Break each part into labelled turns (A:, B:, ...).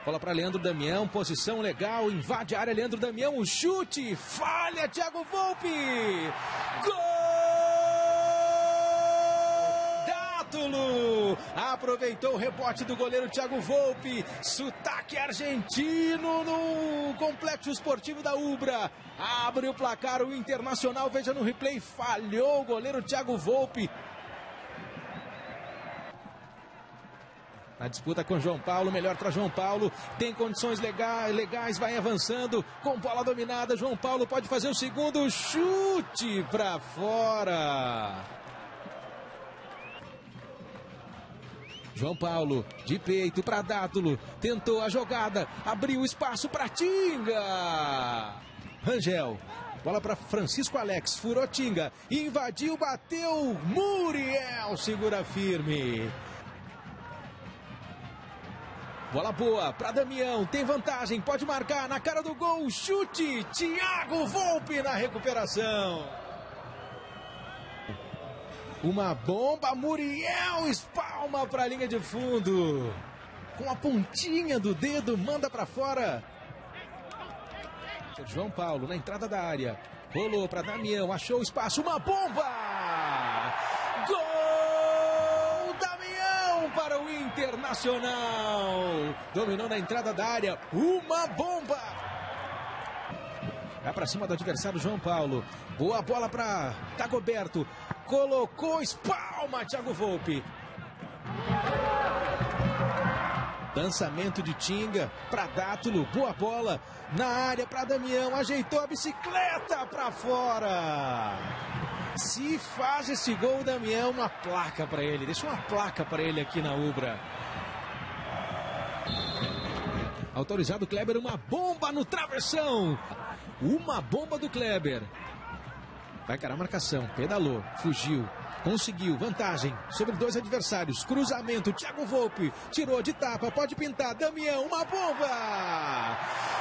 A: Bola para Leandro Damião, posição legal, invade a área, Leandro Damião, o chute, falha, Thiago Volpi! Gol! Aproveitou o rebote do goleiro Thiago Volpi, sotaque argentino no complexo esportivo da Ubra, abre o placar o Internacional, veja no replay, falhou o goleiro Thiago Volpi. Na disputa com João Paulo, melhor para João Paulo, tem condições legais, vai avançando, com bola dominada, João Paulo pode fazer o segundo, chute para fora. João Paulo, de peito para Dátulo, tentou a jogada, abriu espaço para Tinga. Rangel, bola para Francisco Alex, furou Tinga, invadiu, bateu, Muriel segura firme. Bola boa para Damião, tem vantagem, pode marcar na cara do gol, chute, Thiago Volpi na recuperação. Uma bomba, Muriel espalma para a linha de fundo. Com a pontinha do dedo, manda para fora. João Paulo na entrada da área. Rolou para Damião, achou espaço, uma bomba! Gol! Damião para o Internacional. Dominou na entrada da área, uma bomba! Vai para cima do adversário João Paulo. Boa bola para Dagoberto. Colocou, espalma, Thiago Volpi. Lançamento de Tinga para Dátulo. Boa bola na área para Damião. Ajeitou a bicicleta para fora. Se faz esse gol, Damião, uma placa para ele. Deixa uma placa para ele aqui na Ubra. Autorizado Kleber, uma bomba no travessão. Uma bomba do Kleber. Vai encarar a marcação, pedalou, fugiu, conseguiu, vantagem sobre dois adversários, cruzamento, Thiago Volpi, tirou de tapa, pode pintar, Damião, uma bomba!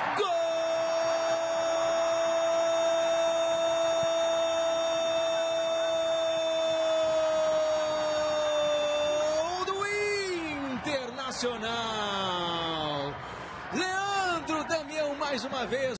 A: Gol do Internacional! Leandro Damião mais uma vez.